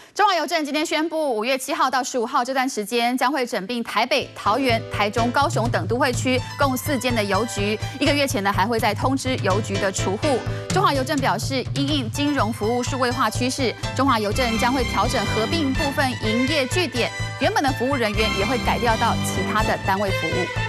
中华邮政今天宣布，5月7号到15号这段时间将会整并台北、桃园、台中、高雄等都会区共4间的邮局。1个月前呢，还会再通知邮局的储户。中华邮政表示，因应金融服务数位化趋势，中华邮政将会调整合并部分营业据点，原本的服务人员也会改调到其他的单位服务。